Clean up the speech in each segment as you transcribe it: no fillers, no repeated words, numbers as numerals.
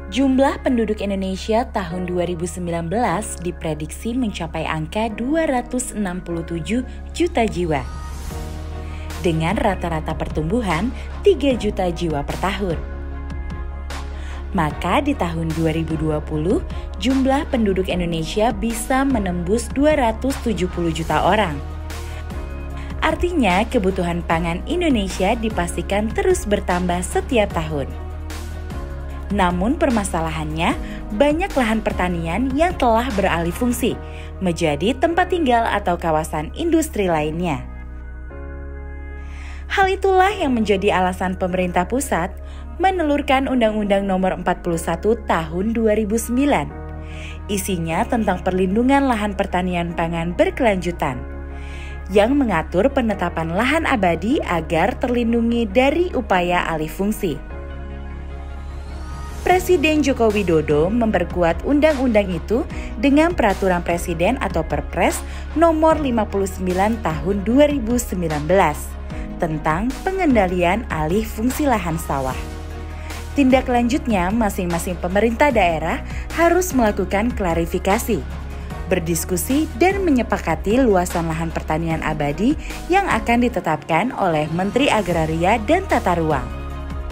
Jumlah penduduk Indonesia tahun 2019 diprediksi mencapai angka 267 juta jiwa. Dengan rata-rata pertumbuhan 3 juta jiwa per tahun. Maka di tahun 2020, jumlah penduduk Indonesia bisa menembus 270 juta orang. Artinya kebutuhan pangan Indonesia dipastikan terus bertambah setiap tahun. Namun permasalahannya, banyak lahan pertanian yang telah beralih fungsi menjadi tempat tinggal atau kawasan industri lainnya. Hal itulah yang menjadi alasan pemerintah pusat menelurkan Undang-Undang Nomor 41 Tahun 2009. Isinya tentang perlindungan lahan pertanian pangan berkelanjutan, yang mengatur penetapan lahan abadi agar terlindungi dari upaya alih fungsi. Presiden Joko Widodo memperkuat undang-undang itu dengan Peraturan Presiden atau Perpres Nomor 59 Tahun 2019 tentang pengendalian alih fungsi lahan sawah. Tindak lanjutnya, masing-masing pemerintah daerah harus melakukan klarifikasi, berdiskusi dan menyepakati luasan lahan pertanian abadi yang akan ditetapkan oleh Menteri Agraria dan Tata Ruang.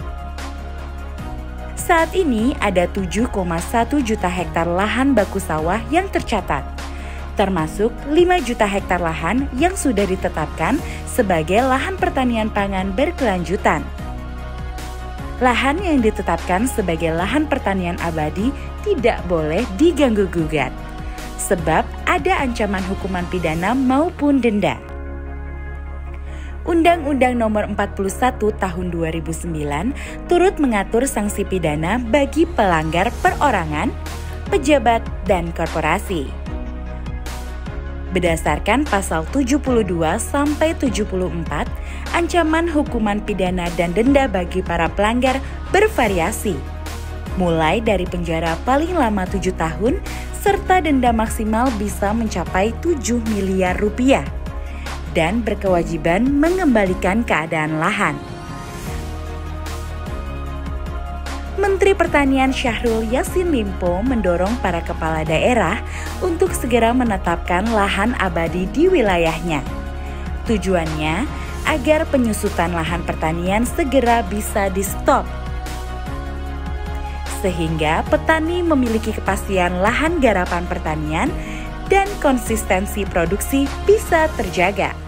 Saat ini ada 7,1 juta hektar lahan baku sawah yang tercatat, termasuk 5 juta hektar lahan yang sudah ditetapkan sebagai lahan pertanian pangan berkelanjutan. Lahan yang ditetapkan sebagai lahan pertanian abadi tidak boleh diganggu-gugat, sebab ada ancaman hukuman pidana maupun denda. Undang-Undang Nomor 41 Tahun 2009 turut mengatur sanksi pidana bagi pelanggar perorangan, pejabat, dan korporasi. Berdasarkan pasal 72 sampai 74, ancaman hukuman pidana dan denda bagi para pelanggar bervariasi, mulai dari penjara paling lama 7 tahun serta denda maksimal bisa mencapai 7 miliar rupiah. Dan berkewajiban mengembalikan keadaan lahan. Menteri Pertanian Syahrul Yassin Limpo mendorong para kepala daerah untuk segera menetapkan lahan abadi di wilayahnya. Tujuannya agar penyusutan lahan pertanian segera bisa di-stop, sehingga petani memiliki kepastian lahan garapan pertanian dan konsistensi produksi bisa terjaga.